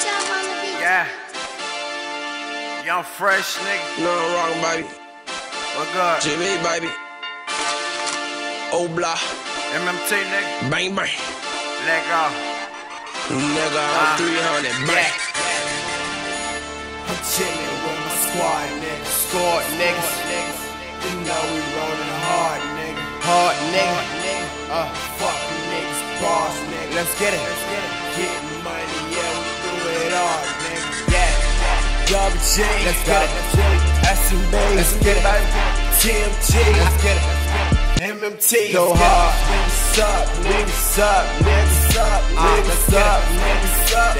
Yeah. Young fresh nigga. No wrong, baby. What good? Jimmy, baby. Obla. MMT nigga. Bang, bang. Let go. Nigga, I'm 300, bang. Yeah. I'm chillin' with my squad niggas. Squad niggas. You know we rollin' hard nigga. Hard nigga. Fucking niggas, boss nigga. Let's get it. Getting money, yeah, we do it all nigga. Yeah. Double G, let's get it. SMB, let's get it. TMG, let's get it. MMT, go hard. Niggas up, niggas up, niggas up, niggas up, niggas up.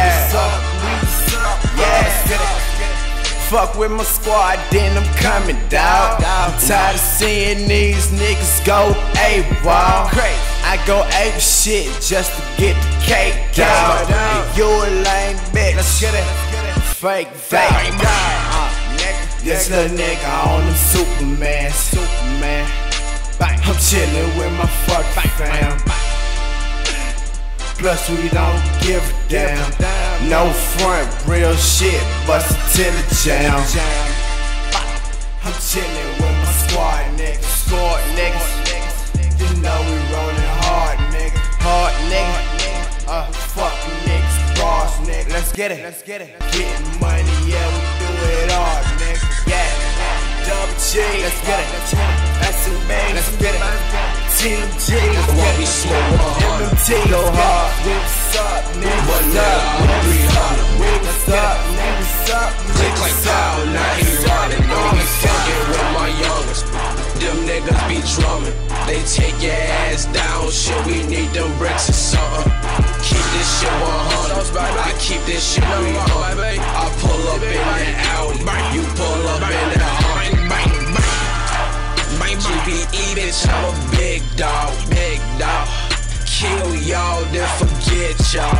Yeah. Fuck with my squad, then I'm coming, dawg. I'm tired of seeing these niggas go AWOL. I go ape shit just to get the cake, dawg. You a lame bitch. Let's get it. Fake. This little nigga on them Superman. I'm chillin' with my fucking fam. Plus we don't give a damn. No front, real shit, bustin' till the jam. I'm chillin' with my squad niggas. You know we rollin' hard, nigga. Fucking niggas, boss nigga. Let's get it. Getting money, yeah, we do it all, nigga. Yeah. Double G, let's get it. SMB, let's get it. TMG, let's get it. MMT, go hard. Niggas up, niggas up. Click like pow, now he running. No, he fucking with my youngest. Them niggas be drumming. They take your ass down. Shit, we need them bricks or something. Keep this shit 100. I keep this shit 300. I pull up in the Audi. You pull up in the Honda. GBE, bitch, I'm a big dog. Kill y'all, then forget y'all.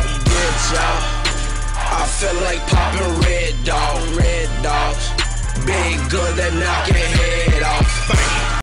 I feel like poppin' red dogs. Big gun that knock your head off.